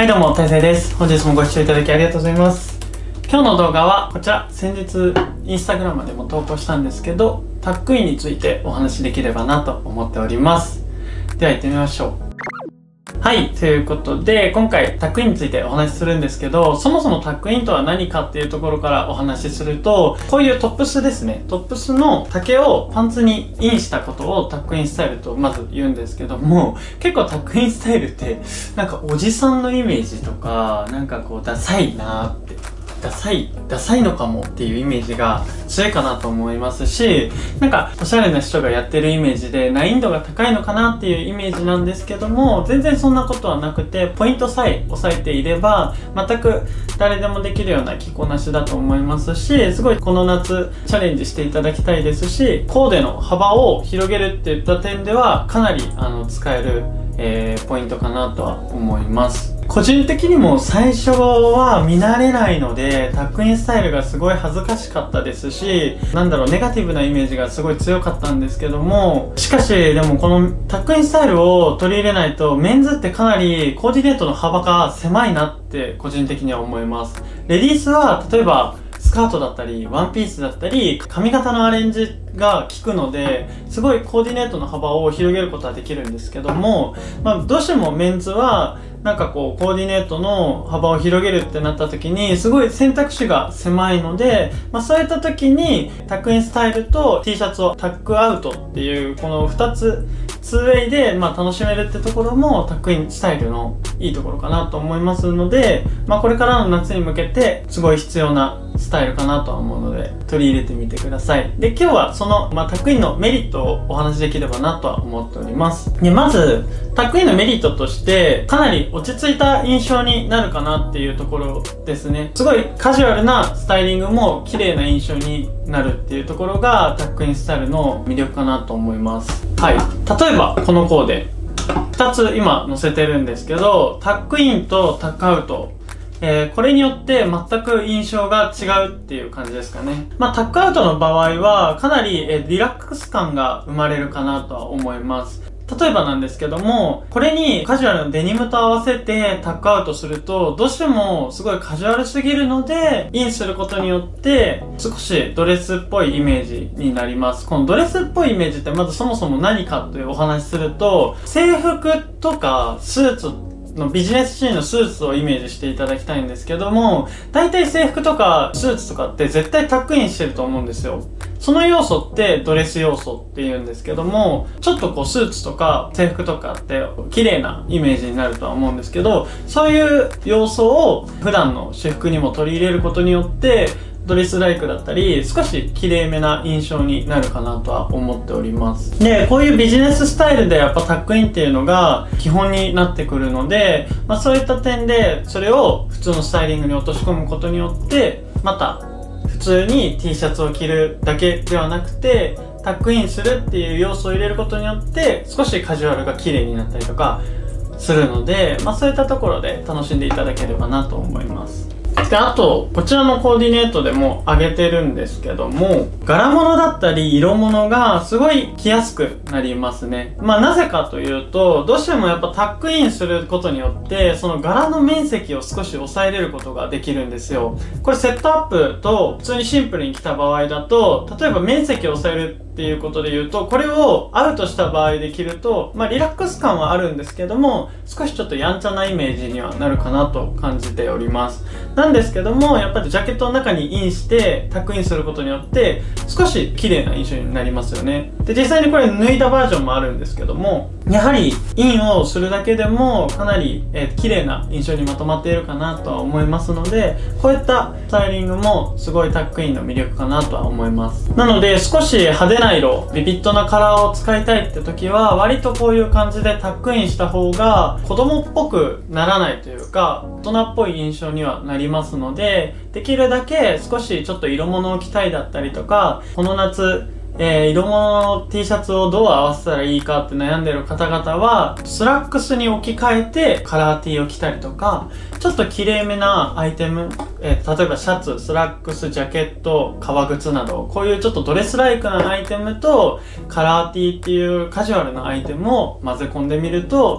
はいどうも、大成です。本日もご視聴いただきありがとうございます。今日の動画はこちら、先日インスタグラムでも投稿したんですけど、タックインについてお話しできればなと思っております。では行ってみましょう。はい、ということで、今回タックインについてお話しするんですけど、そもそもタックインとは何かっていうところからお話しすると、こういうトップスですね。トップスの丈をパンツにインしたことをタックインスタイルとまず言うんですけども、結構タックインスタイルって、なんかおじさんのイメージとか、なんかこうダサいなーって。ダサいのかもっていうイメージが強いかなと思いますし、なんかおしゃれな人がやってるイメージで難易度が高いのかなっていうイメージなんですけども、全然そんなことはなくて、ポイントさえ押さえていれば全く誰でもできるような着こなしだと思いますし、すごいこの夏チャレンジしていただきたいですし、コーデの幅を広げるっていった点ではかなり使えるポイントかなとは思います。個人的にも最初は見慣れないので、タックインスタイルがすごい恥ずかしかったですし、ネガティブなイメージがすごい強かったんですけども、しかしでもこのタックインスタイルを取り入れないと、メンズってかなりコーディネートの幅が狭いなって個人的には思います。レディースは例えばスカートだったり、ワンピースだったり、髪型のアレンジが効くので、すごいコーディネートの幅を広げることはできるんですけども、どうしてもメンズは、なんかこう、コーディネートの幅を広げるってなった時に、すごい選択肢が狭いので、そういった時に、タックインスタイルと T シャツをタックアウトっていう、この2つ、2way で、楽しめるってところも、タックインスタイルのいいところかなと思いますので、これからの夏に向けて、すごい必要なスタイルかなとは思うので、取り入れてみてください。で、今日はその、タックインのメリットをお話しできればなとは思っております。で、まず、タックインのメリットとして、かなり落ち着いた印象になるかなっていうところですね。すごいカジュアルなスタイリングも綺麗な印象になるっていうところが、タックインスタイルの魅力かなと思います。はい。例えば、このコーデ。2つ今載せてるんですけど、タックインとタックアウト。これによって全く印象が違うっていう感じですかね。タックアウトの場合はかなりリラックス感が生まれるかなとは思います。例えばなんですけども、これにカジュアルなデニムと合わせてタックアウトすると、どうしてもすごいカジュアルすぎるので、インすることによって少しドレスっぽいイメージになります。このドレスっぽいイメージってまずそもそも何かというお話すると、制服とかスーツのビジネスシーンのスーツをイメージしていただきたいんですけども、大体制服とかスーツとかって絶対タックインしてると思うんですよ。その要素ってドレス要素って言うんですけども、ちょっとこうスーツとか制服とかって綺麗なイメージになるとは思うんですけど、そういう要素を普段の私服にも取り入れることによって、ドレスライクだったり、少し綺麗めな印象になるかなとは思っております。で、こういうビジネススタイルでやっぱタックインっていうのが基本になってくるので、そういった点で、それを普通のスタイリングに落とし込むことによって、また普通に T シャツを着るだけではなくて、タックインするっていう要素を入れることによって、少しカジュアルが綺麗になったりとかするので、そういったところで楽しんでいただければなと思います。で、あと、こちらのコーディネートでも上げてるんですけども、柄物だったり色物がすごい着やすくなりますね。なぜかというと、どうしてもやっぱタックインすることによって、その柄の面積を少し抑えれることができるんですよ。これセットアップと普通にシンプルに着た場合だと、例えば面積を抑えるっていうことで言うと、これをアウトした場合で着ると、リラックス感はあるんですけども、少しちょっとやんちゃなイメージにはなるかなと感じております。なんですけども、やっぱりジャケットの中にインしてタックインすることによって少し綺麗な印象になりますよね。で、実際にこれ脱いだバージョンもあるんですけども、やはりインをするだけでもかなり綺麗な印象にまとまっているかなとは思いますので、こういったスタイリングもすごいタックインの魅力かなとは思います。なので少し派手な色、ビビッドなカラーを使いたいって時は、割とこういう感じでタックインした方が子供っぽくならないというか、大人っぽい印象にはなりますので、できるだけ少しちょっと色物を着たいだったりとか、この夏色物の T シャツをどう合わせたらいいかって悩んでる方々は、スラックスに置き換えてカラー T を着たりとか、ちょっと綺麗めなアイテム、例えばシャツ、スラックス、ジャケット、革靴など、こういうちょっとドレスライクなアイテムとカラー T っていうカジュアルなアイテムを混ぜ込んでみると、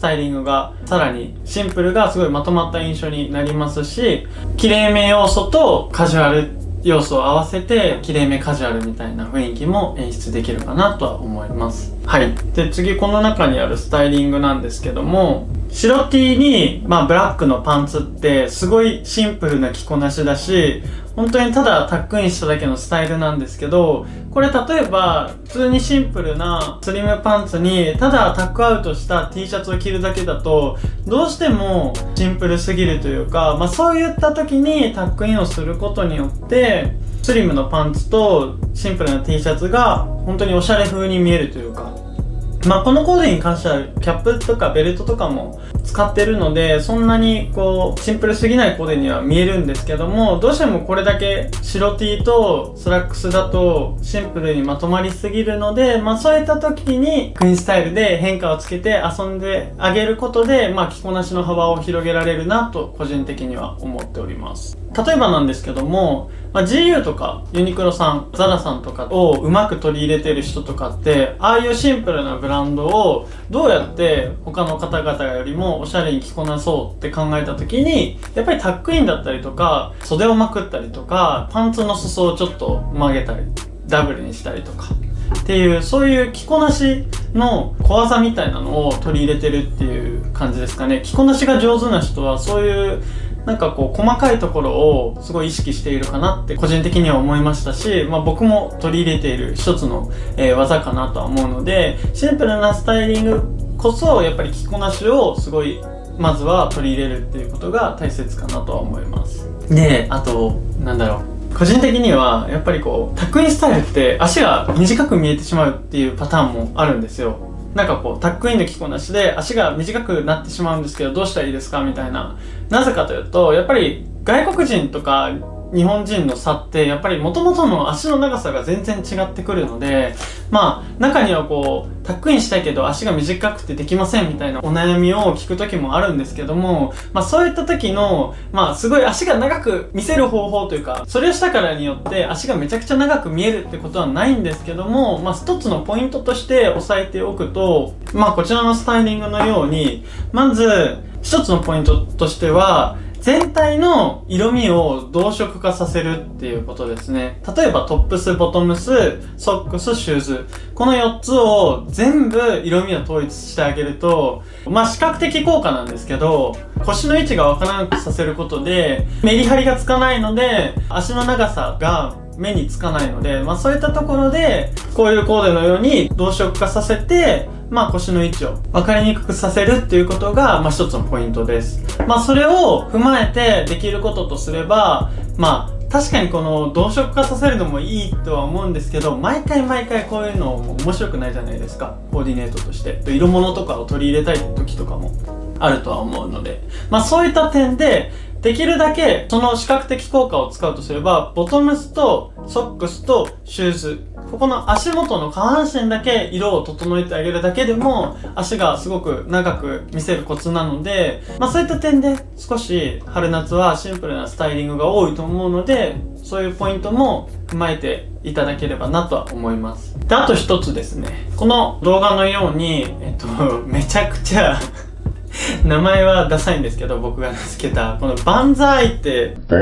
タイリングがさらにシンプルがすごいまとまった印象になりますし、綺麗め要素とカジュアル要素を合わせて綺麗めカジュアルみたいな雰囲気も演出できるかなとは思います。はい。で、次この中にあるスタイリングなんですけども、白 T に、ブラックのパンツってすごいシンプルな着こなしだし、本当にただタックインしただけのスタイルなんですけど、これ例えば普通にシンプルなスリムパンツにただタックアウトした T シャツを着るだけだとどうしてもシンプルすぎるというか、そういった時にタックインをすることによってスリムのパンツとシンプルな T シャツが本当におしゃれ風に見えるというか、このコーデに関してはキャップとかベルトとかも使ってるので、そんなにシンプルすぎないコーデには見えるんですけども、どうしてもこれだけ白 T とスラックスだとシンプルにまとまりすぎるので、そういった時にクイーンスタイルで変化をつけて遊んであげることで、着こなしの幅を広げられるなと個人的には思っております。例えばなんですけども、GU とかユニクロさん、ザラさんとかをうまく取り入れてる人とかって、ああいうシンプルなブランドをどうやって他の方々よりもおしゃれに着こなそうって考えた時に、やっぱりタックインだったりとか、袖をまくったりとか、パンツの裾をちょっと曲げたり、ダブルにしたりとかっていう、そういう着こなしの小技みたいなのを取り入れてるっていう感じですかね。着こなしが上手な人はそういう細かいところをすごい意識しているかなって個人的には思いましたし、僕も取り入れている一つの、技かなとは思うので、シンプルなスタイリングこそやっぱり着こなしをすごいまずは取り入れるっていうことが大切かなとは思います。で、あと個人的にはやっぱりタックインスタイルって足が短く見えてしまうっていうパターンもあるんですよ。タックインの着こなしで足が短くなってしまうんですけどどうしたらいいですかみたいな。なぜかというと、やっぱり外国人とか日本人の差ってやっぱり元々の足の長さが全然違ってくるので、中にはタックインしたいけど足が短くてできませんみたいなお悩みを聞く時もあるんですけども、そういった時のすごい足が長く見せる方法というか、それをしたからによって足がめちゃくちゃ長く見えるってことはないんですけども、一つのポイントとして押さえておくと、こちらのスタイリングのように、まず一つのポイントとしては全体の色味を同色化させるっていうことですね。例えばトップス、ボトムス、ソックス、シューズ。この4つを全部色味を統一してあげると、視覚的効果なんですけど、腰の位置がわからなくさせることで、メリハリがつかないので、足の長さが目につかないので、そういったところで、こういうコーデのように同色化させて、腰の位置を分かりにくくさせるっていうことが、一つのポイントです。それを踏まえてできることとすれば、確かにこの同色化させるのもいいとは思うんですけど、毎回こういうのも面白くないじゃないですか。コーディネートとして。色物とかを取り入れたい時とかもあるとは思うので、そういった点で、できるだけその視覚的効果を使うとすれば、ボトムスとソックスとシューズ、ここの足元の下半身だけ色を整えてあげるだけでも足がすごく長く見せるコツなので、そういった点で少し春夏はシンプルなスタイリングが多いと思うので、そういうポイントも踏まえていただければなとは思います。で、あと一つですね、この動画のようにめちゃくちゃ名前はダサいんですけど、僕が名付けたこのバンザイって、タ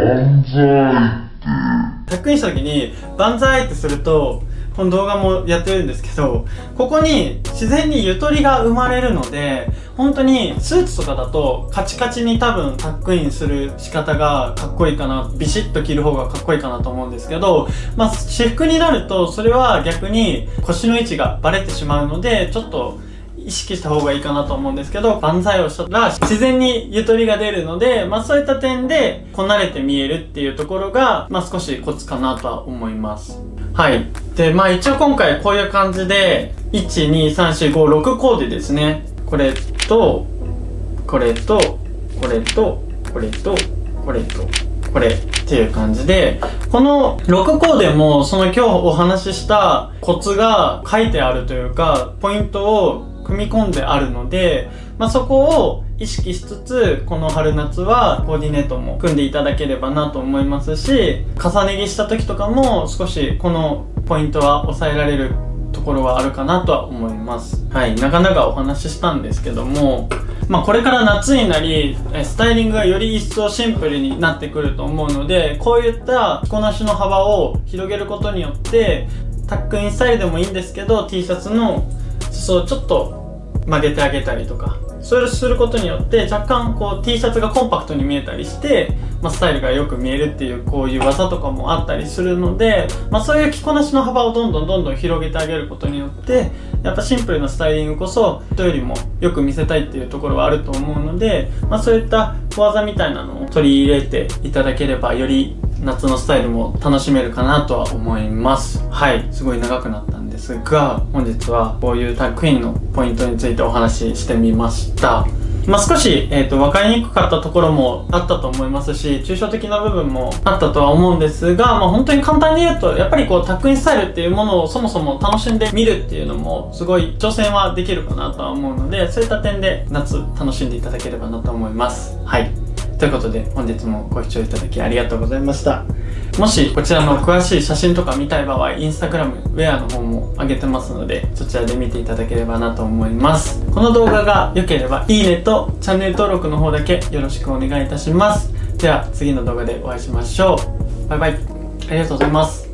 ックインした時にバンザイってすると、この動画もやってるんですけど、ここに自然にゆとりが生まれるので、本当にスーツとかだとカチカチに多分タックインする仕方がかっこいいかな、ビシッと着る方がかっこいいかなと思うんですけど、私服になるとそれは逆に腰の位置がバレてしまうので、ちょっと意識した方がいいかなと思うんですけど、万歳をしたら自然にゆとりが出るので、そういった点でこなれて見えるっていうところが、少しコツかなとは思います。はい。で、一応今回こういう感じで、1、2、3、4、5、6コーデですね。これと、これと、これと、これと、これと、これっていう感じで、この6コーデもその今日お話ししたコツが書いてあるというか、ポイントを組み込んであるので、そこを意識しつつ、この春夏はコーディネートも組んでいただければなと思いますし、重ね着した時とかも少しこのポイントは抑えられるところはあるかなとは思います。はい、なかなかお話ししたんですけども、 これから夏になりスタイリングがより一層シンプルになってくると思うので、こういった着こなしの幅を広げることによってタックインスタイルでもいいんですけど、 T シャツの裾をちょっと曲げてあげたりとか、それをすることによって若干こう T シャツがコンパクトに見えたりして、スタイルがよく見えるっていう、こういう技とかもあったりするので、そういう着こなしの幅をどんどん広げてあげることによって、やっぱシンプルなスタイリングこそ人よりもよく見せたいっていうところはあると思うので、そういった小技みたいなのを取り入れていただければ、より夏のスタイルも楽しめるかなとは思います。はい、すごい長くなったんですが、本日はこういうタックインのポイントについてお話ししてみました。少し、分かりにくかったところもあったと思いますし、抽象的な部分もあったとは思うんですが、本当に簡単に言うと、やっぱりこうタックインスタイルっていうものをそもそも楽しんでみるっていうのもすごい挑戦はできるかなとは思うので、そういった点で夏楽しんでいただければなと思います。はい、ということで本日もご視聴いただきありがとうございました。もしこちらの詳しい写真とか見たい場合、インスタグラムウェアの方も上げてますので、そちらで見ていただければなと思います。この動画が良ければいいねとチャンネル登録の方だけよろしくお願いいたします。では次の動画でお会いしましょう。バイバイ。ありがとうございます。